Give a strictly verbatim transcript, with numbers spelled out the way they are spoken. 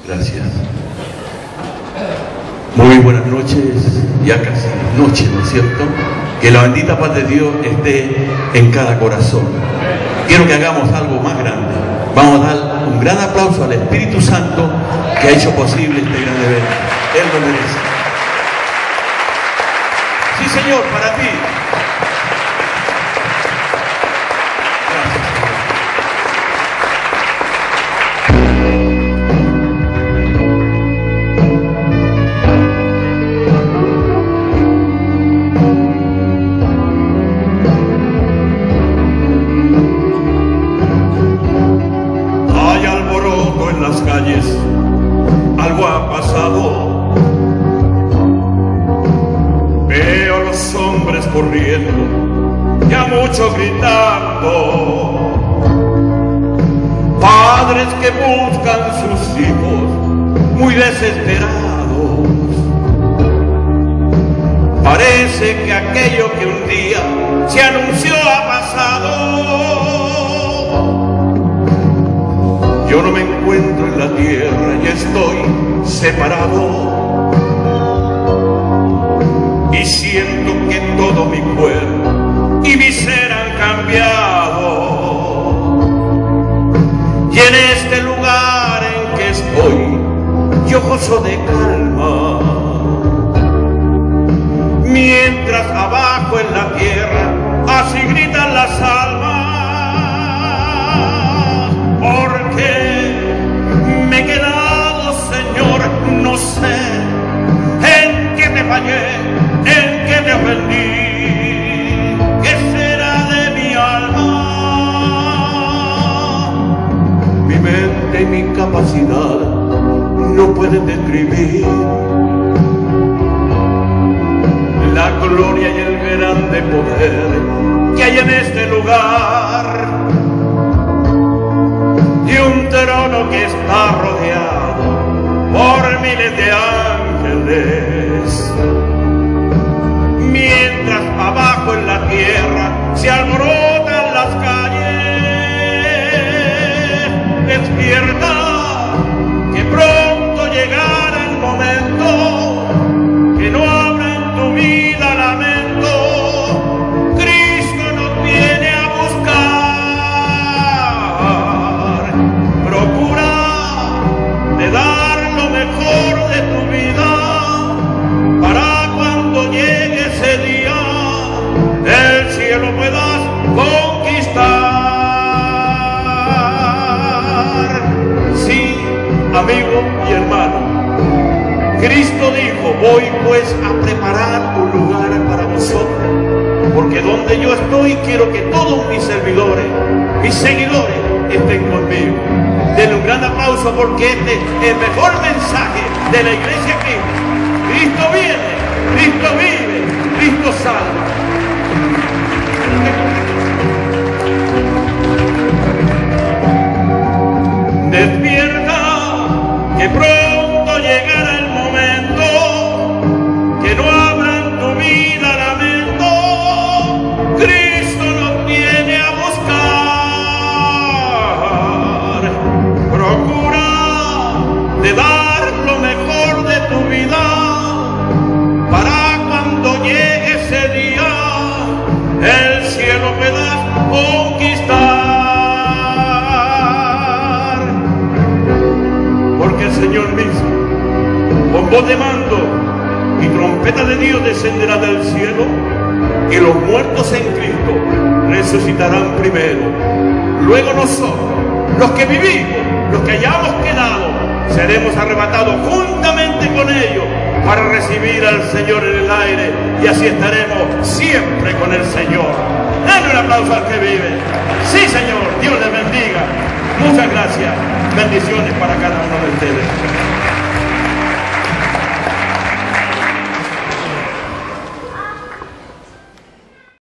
Gracias. Muy buenas noches, ya casi noche, ¿no es cierto? Que la bendita paz de Dios esté en cada corazón. Quiero que hagamos algo más grande. Vamos a dar un gran aplauso al Espíritu Santo que ha hecho posible este gran evento. Él lo merece. Sí, Señor, para ti. Algo ha pasado, veo a los hombres corriendo y a muchos gritando, padres que buscan sus hijos muy desesperados. Parece que aquello que un día se anunció ha pasado. Yo no me encuentro en la tierra y estoy separado. Y siento que todo mi cuerpo y mi ser han cambiado. Y en este lugar en que estoy, yo gozo de calma. Mientras abajo en la tierra, así gritan las almas. Porque me he quedado, Señor, no sé en qué te fallé, en qué te ofendí. ¿Qué será de mi alma? Mi mente y mi capacidad no pueden describir la gloria y el grande poder que hay en este lugar. Y un trono que está rodeado por miles de ángeles, mientras abajo en la tierra se alborotan las calles. Despierta, que pronto llegará el momento, que no habrá en tu vida lamento. Cristo nos viene a de dar lo mejor de tu vida, para cuando llegue ese día, el cielo puedas conquistar. Sí, amigo y hermano, Cristo dijo: voy pues a preparar un lugar para vosotros, porque donde yo estoy quiero que todos mis servidores, mis seguidores, estén conmigo. Denle un gran aplauso, porque este es el mejor mensaje de la iglesia aquí. Cristo viene, Cristo vive, Cristo salva. Despierta, que pronto llegará el momento, que no habrá en tu vida lamento. Cristo nos viene a buscar. Procura de dar lo mejor de tu vida, para cuando llegue ese día, el cielo puedas conquistar. Porque el Señor mismo, con voz de mando y trompeta de Dios, descenderá del cielo, y los muertos en Cristo resucitarán primero. Luego nosotros, los que vivimos, los que hayamos quedado, seremos arrebatados juntamente con ellos para recibir al Señor en el aire, y así estaremos siempre con el Señor. Denle un aplauso al que vive. Sí, Señor, Dios les bendiga. Muchas gracias. Bendiciones para cada uno de ustedes.